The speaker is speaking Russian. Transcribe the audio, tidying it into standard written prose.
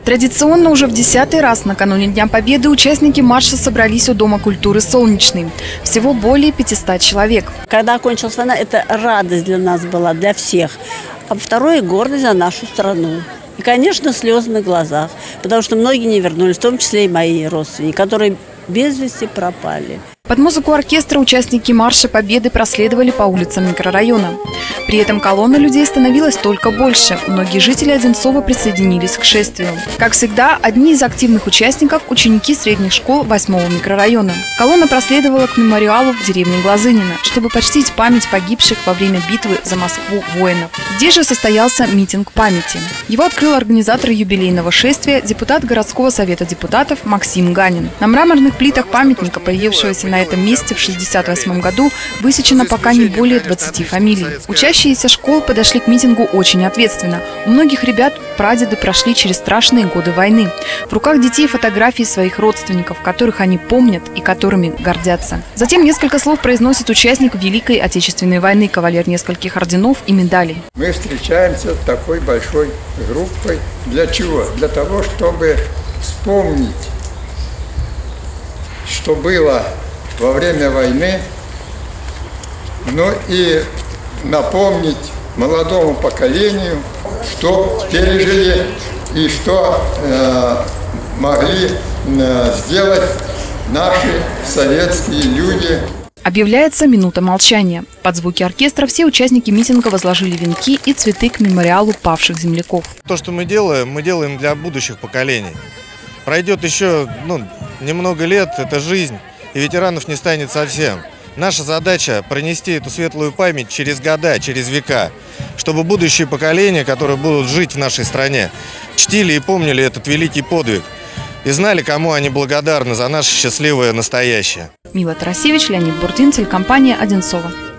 Традиционно уже в 10-й раз накануне Дня Победы участники марша собрались у Дома культуры «Солнечный». Всего более 500 человек. Когда окончилась война, это радость для нас была, для всех. А второе – гордость за нашу страну. И, конечно, слезы на глазах, потому что многие не вернулись, в том числе и мои родственники, которые без вести пропали. Под музыку оркестра участники марша Победы проследовали по улицам микрорайона. При этом колонна людей становилась только больше. Многие жители Одинцова присоединились к шествию. Как всегда, одни из активных участников – ученики средних школ 8-го микрорайона. Колонна проследовала к мемориалу в деревне Глазынина, чтобы почтить память погибших во время битвы за Москву воинов. Здесь же состоялся митинг памяти. Его открыл организатор юбилейного шествия, депутат городского совета депутатов Максим Ганин. На мраморных плитах памятника, появившегося на этом месте в 1968 году, высечено пока не более 20 фамилий. Учащиеся школ подошли к митингу очень ответственно. У многих ребят прадеды прошли через страшные годы войны. В руках детей фотографии своих родственников, которых они помнят и которыми гордятся. Затем несколько слов произносит участник Великой Отечественной войны, кавалер нескольких орденов и медалей. Мы встречаемся такой большой группой. Для чего? Для того, чтобы вспомнить, что было во время войны, но и напомнить молодому поколению, что пережили и что могли сделать наши советские люди. Объявляется минута молчания. Под звуки оркестра все участники митинга возложили венки и цветы к мемориалу павших земляков. То, что мы делаем для будущих поколений. Пройдет еще немного лет, это жизнь, и ветеранов не станет совсем. Наша задача – пронести эту светлую память через года, через века, чтобы будущие поколения, которые будут жить в нашей стране, чтили и помнили этот великий подвиг и знали, кому они благодарны за наше счастливое настоящее. Мила Тарасевич, Леонид Бурдин, телекомпания «Одинцово».